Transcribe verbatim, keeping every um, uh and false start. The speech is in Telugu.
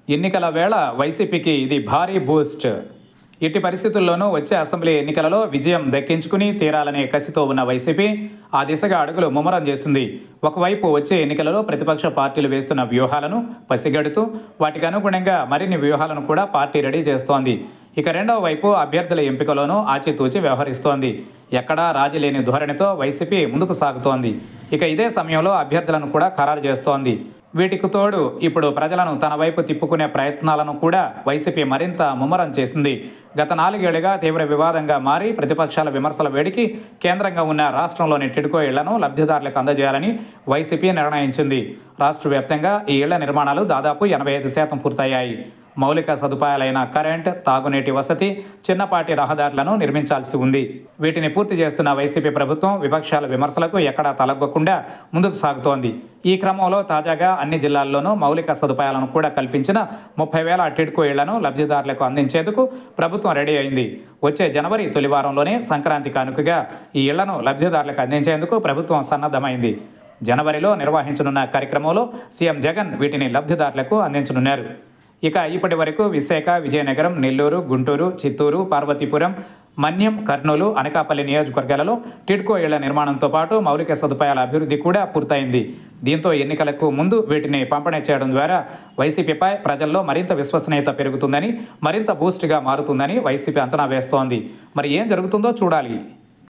ఎన్నికల వేళ వైసీపీకి ఇది భారీ బూస్ట్. ఎట్టి పరిస్థితుల్లోనూ వచ్చే అసెంబ్లీ ఎన్నికలలో విజయం దక్కించుకుని తీరాలనే కసితో ఉన్న వైసీపీ ఆ దిశగా అడుగులు ముమ్మరం చేసింది. ఒకవైపు వచ్చే ఎన్నికలలో ప్రతిపక్ష పార్టీలు వేస్తున్న వ్యూహాలను పసిగడుతూ వాటికి అనుగుణంగా మరిన్ని వ్యూహాలను కూడా పార్టీ రెడీ చేస్తోంది. ఇక రెండవ వైపు అభ్యర్థుల ఎంపికలోనూ ఆచితూచి వ్యవహరిస్తోంది. ఎక్కడా రాజీ లేని ధోరణితో వైసీపీ ముందుకు సాగుతోంది. ఇక ఇదే సమయంలో అభ్యర్థులను కూడా ఖరారు చేస్తోంది. వీటికి తోడు ఇప్పుడు ప్రజలను తన వైపు తిప్పుకునే ప్రయత్నాలను కూడా వైసీపీ మరింత ముమ్మరం చేసింది. గత నాలుగేళ్లుగా తీవ్ర వివాదంగా మారి ప్రతిపక్షాల విమర్శల వేడికి కేంద్రంగా ఉన్న రాష్ట్రంలోని టిడ్కో ఇళ్లను లబ్ధిదారులకు అందజేయాలని వైసీపీ నిర్ణయించింది. రాష్ట్ర వ్యాప్తంగా ఈ ఇళ్ల నిర్మాణాలు దాదాపు ఎనభై ఐదు శాతం పూర్తయ్యాయి. మౌలిక సదుపాయాలైన కరెంట్, తాగునీటి వసతి, చిన్నపాటి రహదారులను నిర్మించాల్సి ఉంది. వీటిని పూర్తి చేస్తున్న వైసీపీ ప్రభుత్వం విపక్షాల విమర్శలకు ఎక్కడా తలగ్గకుండా ముందుకు సాగుతోంది. ఈ క్రమంలో తాజాగా అన్ని జిల్లాల్లోనూ మౌలిక సదుపాయాలను కూడా కల్పించిన ముప్పై వేల టిడ్కో ఇళ్లను లబ్ధిదారులకు అందించేందుకు ప్రభుత్వం రెడీ అయింది. వచ్చే జనవరి తొలి వారంలోనే సంక్రాంతి కానుకగా ఈ ఇళ్లను లబ్ధిదారులకు అందించేందుకు ప్రభుత్వం సన్నద్ధమైంది. జనవరిలో నిర్వహించనున్న కార్యక్రమంలో సీఎం జగన్ వీటిని లబ్ధిదారులకు అందించనున్నారు. ఇక ఇప్పటి వరకు విశాఖ, విజయనగరం, నెల్లూరు, గుంటూరు, చిత్తూరు, పార్వతీపురం, మన్యం, కర్నూలు, అనకాపల్లి నియోజకవర్గాలలో టిడ్కో ఇళ్ల నిర్మాణంతో పాటు మౌలిక సదుపాయాల అభివృద్ధి కూడా పూర్తయింది. దీంతో ఎన్నికలకు ముందు వీటిని పంపిణీ చేయడం ద్వారా వైసీపీపై ప్రజల్లో మరింత విశ్వసనీయత పెరుగుతుందని, మరింత బూస్ట్గా మారుతుందని వైసీపీ అంచనా వేస్తోంది. మరి ఏం జరుగుతుందో చూడాలి.